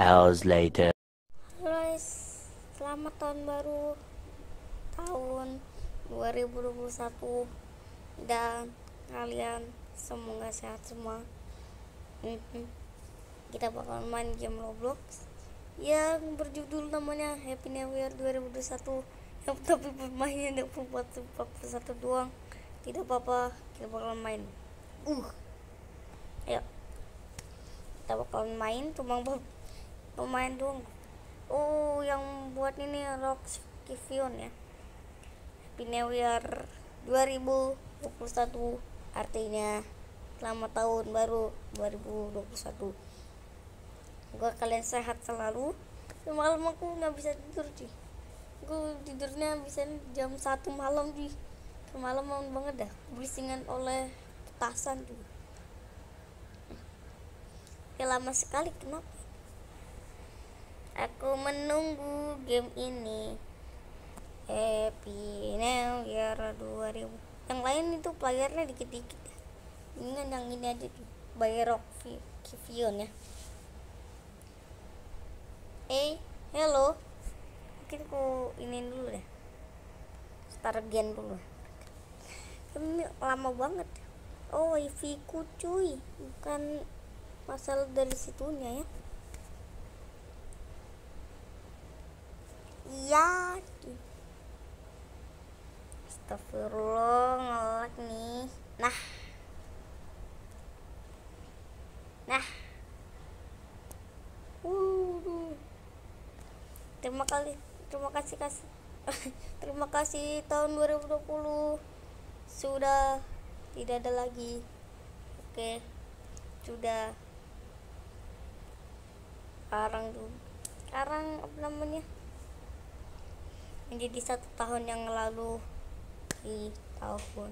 hours later. Halo guys, selamat tahun baru tahun 2021 dan kalian semoga sehat semua. Kita bakal main game Roblox yang berjudul namanya Happy New Year 2021. Tapi pemainnya 41 doang. Tidak apa-apa, kita bakal main. Ayo, kita bakal main cuma pemain doang. Yang buat ini Rox Kivion ya. Happy New Year 2021, artinya selamat tahun baru 2021. Semoga kalian sehat selalu. Malam aku nggak bisa tidur cuy. Aku tidurnya bisa jam 1 malam cuy. Kemalaman banget dah, berisingan oleh petasan tuh. Ya lama sekali, kenapa? Aku menunggu game ini. Happy New Year 2000. Yang lain itu playernya dikit-dikit. Ini kan yang ini aja tuh, by Rock Kivion ya. Hello. Mungkin aku ini dulu deh. Start again dulu. Ini lama banget. Wifi ku cuy, bukan masalah dari situnya ya. Iya. Astagfirullah, ngelag nih. Nah. Terima kasih tahun 2020 sudah tidak ada lagi. Oke, sudah. Sekarang apa namanya? Menjadi 1 tahun yang lalu di tahun.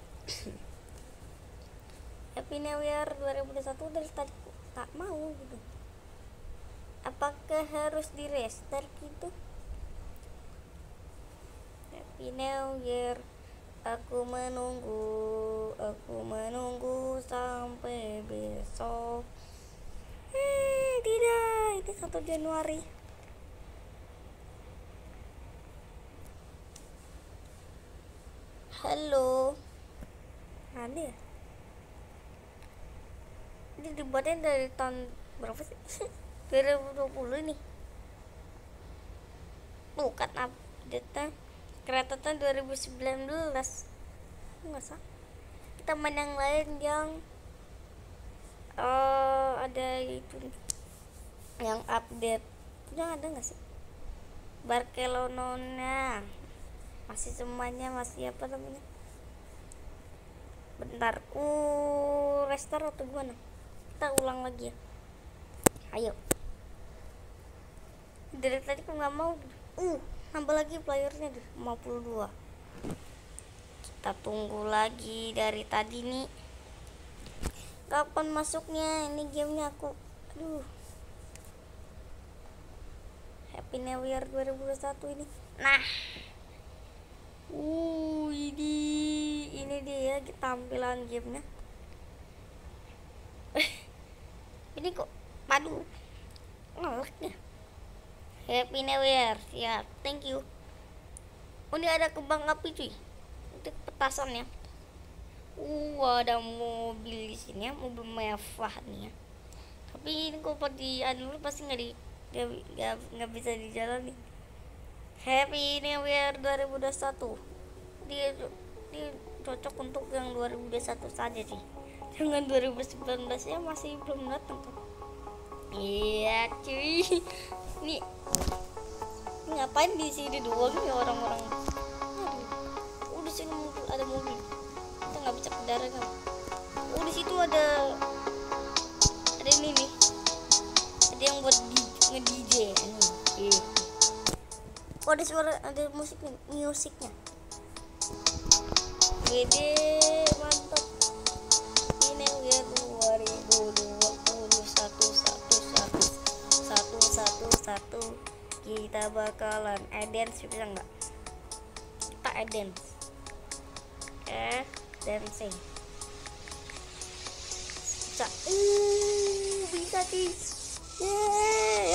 Happy New Year 2021 dari tadi tak mau gitu. Apakah harus di restart gitu? Happy New Year, aku menunggu sampai besok. Tidak, ini 1 Januari. Halo, ada ya? Ini dibuatnya dari tahun berapa sih? 2020 nih. Bukan update-nya. Kereta tahun 2019. Nggak sah. Kita main yang lain yang ada itu nih, yang update. Yang ada nggak sih? Barcelona. Masih semuanya masih apa namanya? Bentar, restart atau gimana? Kita ulang lagi ya. Ayo. Dari tadi aku nggak mau. Nambah lagi playernya 52. Kita tunggu lagi dari tadi nih. Kapan masuknya ini gamenya aku? Happy New Year 2021 ini. Nah. Ini dia tampilan gamenya. Ini kok padu ngelaknya. Happy New Year, siap, thank you. Ini ada kembang api cuy, itu petasan ya. Ada mobil di sini ya, mobil mewah nih ya. Tapi ini kok di dulu pasti nggak bisa dijalani. Happy New Year 2021. Dia cocok untuk yang 2021 saja sih. Dengan 2019 ya masih belum datang tuh. Iya cuy. Nih ngapain di sini doang nih orang-orang? Di sini ada mobil. Kita nggak bisa ke darat kan? Di situ ada ini nih. Ada yang buat nge-DJ nih. Ada suara, ada musiknya. Gede, mantap. Ini ya 2021 kita bakalan dance, bisa nggak? Kita dance. Dancing. Bisa. Bisa sih. Yeay,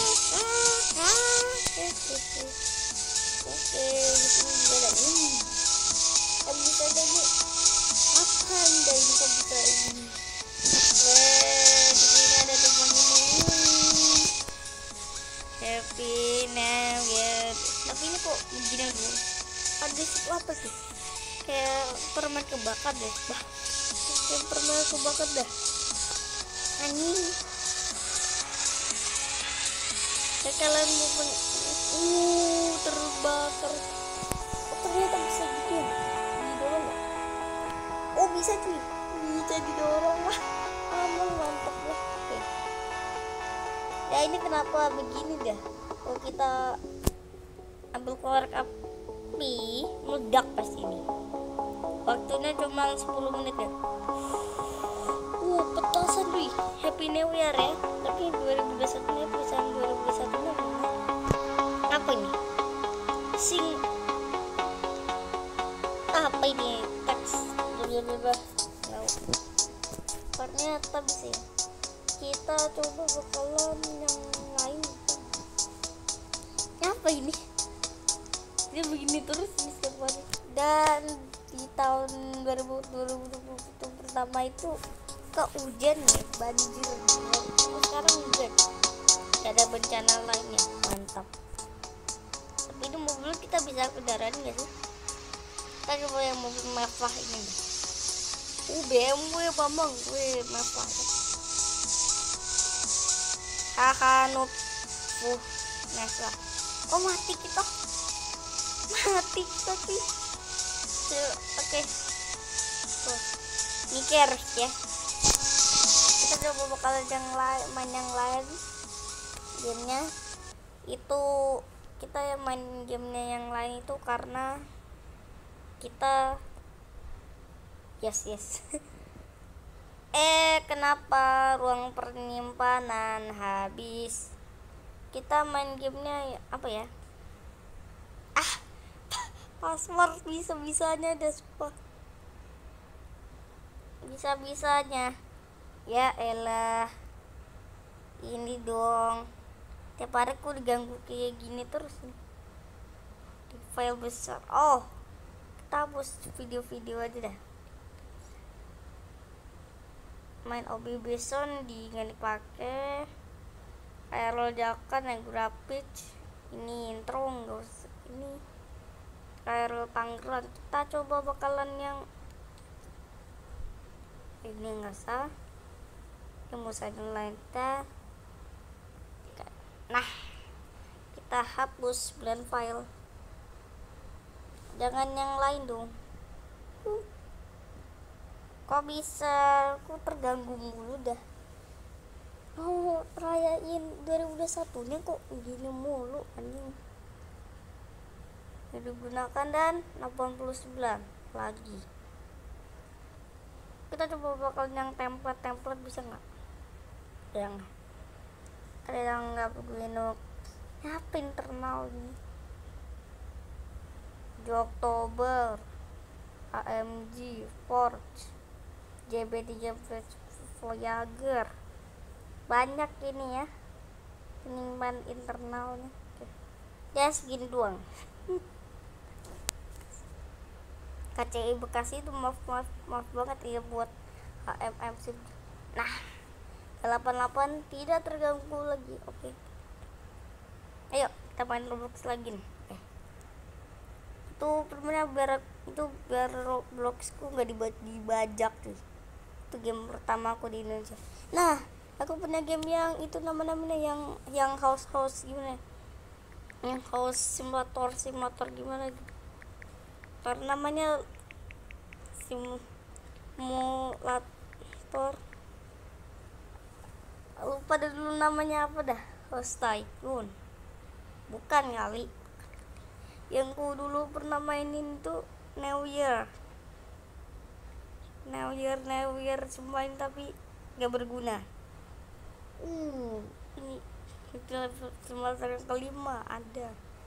oke, di sini juga ada ini. Kita bisa jadi makan dari komputer ini. Di sini ada teman ini. Happy New Year. Tapi ini kok begini dulu? Ada itu apa sih? Kayak permen kebakar deh. Kayak permen kebakar dah. Anjing. Kayak kalian mau terbakar. Oh, ternyata bisa gitu ya? Didorong nggak? Oh bisa cuy, bisa didorong lah. Aman, mantap ya. Oke. Ya ini kenapa begini dah? Kalau kita ambil korek api, meledak pas ini. Waktunya cuma 10 menit ya. Petasan cuy. Happy New Year ya. Tapi 2021 ini perusahaan 2021 ini apa ini? Apa ini? Teks ternyata bisa ya. Kita coba bakalan yang lain. Apa ini? Dia begini terus nih setiap hari. Dan di tahun 2020 pertama itu ke hujan ya, banjir. Sekarang hujan, gak ada bencana lainnya. Mantap. Tapi ini mobil kita bisa kendaraan nggak sih? Kita coba yang mobil mewah ini deh. BMW Bambang, mewah. Haha noob. Mewah. Oh mati kita sih. Oke. Mikir ya. Kita coba bakal main yang lain. Gamenya itu kita main gamenya yang lain itu karena kita yes. Kenapa ruang penyimpanan habis? Kita main gamenya apa ya? Password bisa-bisanya ada sumpah. Bisa-bisanya. Ya elah. Ini dong. Tiap hari aku diganggu kayak gini terus nih. Di file besar. Oh, kita hapus video-video aja dah. Main OBB Sound nggak dipakai. Aerol Jakan yang grafik. Ini intro nggak usah. Ini Aerol Tangerang. Kita coba bakalan yang ini nggak sah. Yang mau saya lain kita. Nah, kita hapus blend file. Jangan yang lain dong. Kok bisa? Aku terganggu mulu dah. Mau rayain 2021 nya kok gini mulu anjing. Digunakan dan 89 lagi. Kita coba bakal yang template bisa nggak? Ada yang nggak begini. Apa internal ini? Di Oktober AMG Forge JB3 Voyager, banyak ini ya penimban internalnya. Ya segini doang. KCI Bekasi itu maaf banget ya buat HMMC. Nah 88 tidak terganggu lagi. Oke. Ayo kita main Roblox lagi nih. Itu permainnya biar Robloxku nggak dibajak tuh. Itu game pertama aku di Indonesia. Nah aku punya game yang itu namanya yang house gimana, yang house simulator gimana gitu. Karena namanya simulator, lupa dulu namanya apa dah. House Tycoon bukan kali. Yang ku dulu pernah mainin tuh New Year semua ini, tapi gak berguna. Ini level simulator yang kelima ada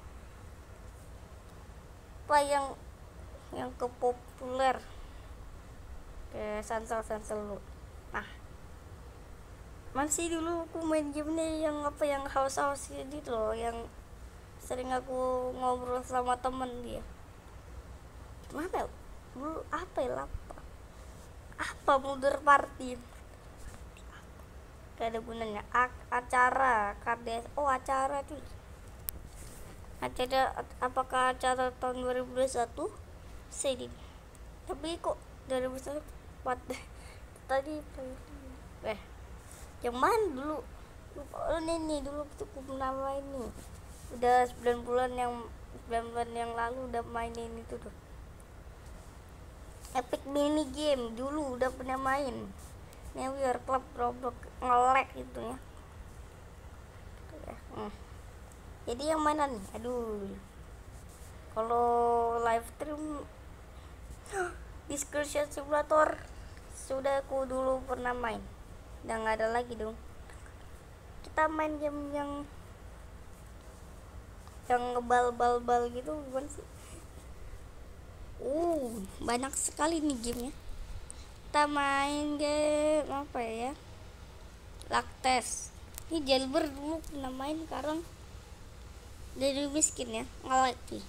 apa yang kepopuler kayak Sansel lu. Nah masih dulu aku main gamenya yang apa, yang house gitu loh, yang sering aku ngobrol sama temen dia. Mana ya? Dulu apa ya, apa Mulder Party, gak ada gunanya. Acara KDS, oh acara tuh, acara, apakah acara tahun 2021 sedih, tapi kok 2021 tadi eh yang mana dulu lupa. Oh ini dulu cukup nama ini, udah 9 bulan yang lalu udah mainin itu tuh, Epic Mini Game dulu udah pernah main. New Year Club Roblox nge-lag itu ya. Jadi yang mana nih? Aduh, kalau live stream Discussion Simulator sudah aku dulu pernah main, udah nggak ada lagi dong. Kita main game yang ngebal-bal gitu, gimana sih? Banyak sekali nih gamenya. Kita main game apa ya? Laktes. Ini Jailbird dulu pernah main, sekarang jadi miskin ya, nge-lag nih.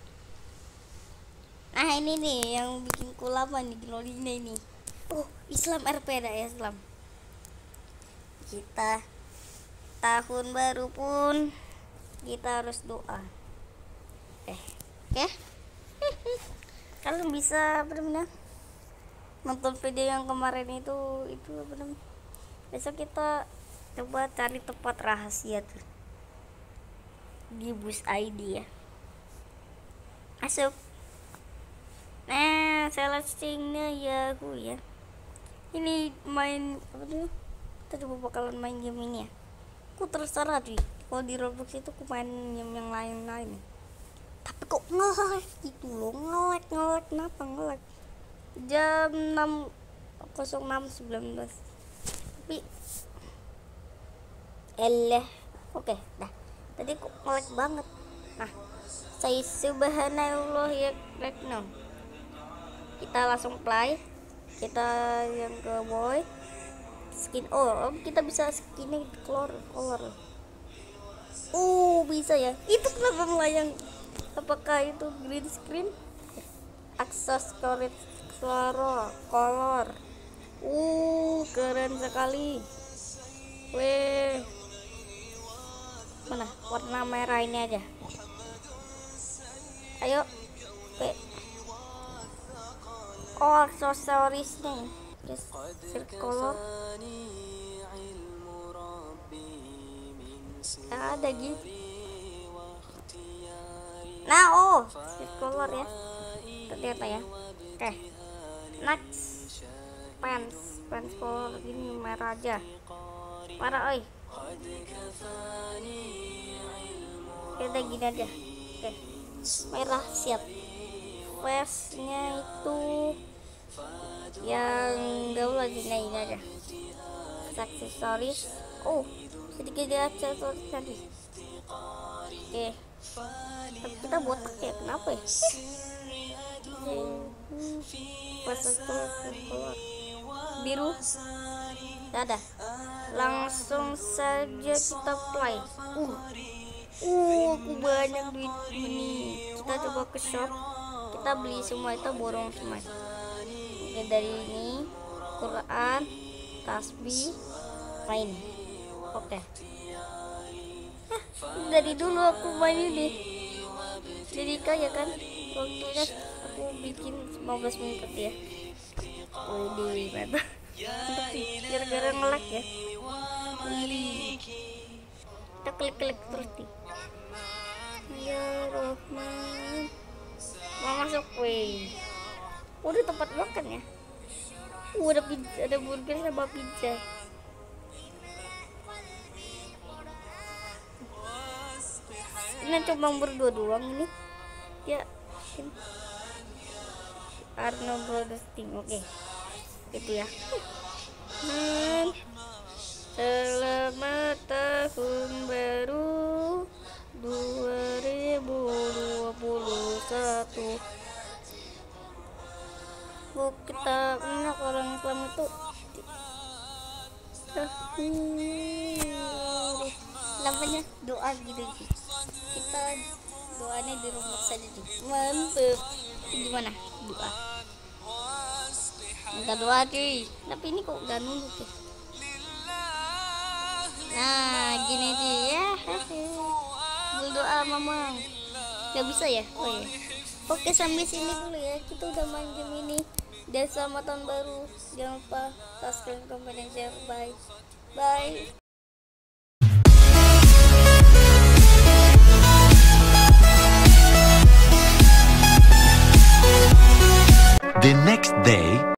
Nah ini nih yang bikin ku lama nih downloadnya ini. Islam RP dah ya, Islam. Kita tahun baru pun kita harus doa. Kalian bisa benar-benar nonton video yang kemarin itu benar. Besok kita coba cari tempat rahasia tuh di bus ID ya. Masuk. Nah, selectingnya Yahoo ya. Ini main apa tuh? Kita coba bakalan main game ini ya. Aku terserah tuh. Kalau di Roblox itu aku main game yang lain-lain. Tapi kok nge-lag gitu loh, nge-lag kenapa nge-lag? Jam 6.06.19. Tapi oke, dah. Tadi kok nge-lag banget. Nah, saya subhanallah ya rekno. Kita langsung play. Kita yang ke boy skin. Kita bisa skinnya color. Bisa ya. Itu kenapa melayang? Apakah itu green screen? Akses color. Keren sekali. Mana warna merah ini aja. Ayo. Aksesorisnya color. Ada gitu. Nah, color ya. Ternyata ya. Oke. Next. Pants color gini merah aja. Merah, kita gini aja. Oke. Merah siap. Face-nya itu yang gaul aja, ini aja. Aksesoris. Sedikit dia aksesoris tadi. Oke. Tapi kita botak ya, kenapa ya? Color biru. Ada. Langsung saja kita play. Aku banyak duit ini. Kita coba ke shop. Kita beli semua, itu borong semua. Oke, dari ini Quran, tasbih, main. Oke. Dari dulu aku main ini. Jadi kaya kan? Waktunya aku bikin 15 menit ya. Di mata. Gara-gara nge-lag ya. Kita klik terus nih. Ya Rahman. Mau masuk udah tempat makan ya. Ada pizza, ada burger sama pizza. Ini cuma berdua doang ini. Ya. Arno Brothers Team. Oke. Gitu ya. Selamat tahun baru 2021. Kita orang Islam itu Namanya doa gitu sih. Kita doanya di rumah saja sih. Mantep. Gimana doa? Enggak doa cuy. Tapi ini kok gak nunduk ya? Nah gini sih ya. Berdoa mama. Gak bisa ya? Oh ya. Oke sampai sini dulu ya. Kita udah main game ini. Dan selamat tahun baru. Jangan lupa subscribe, comment, dan share. Bye. Bye. The next day.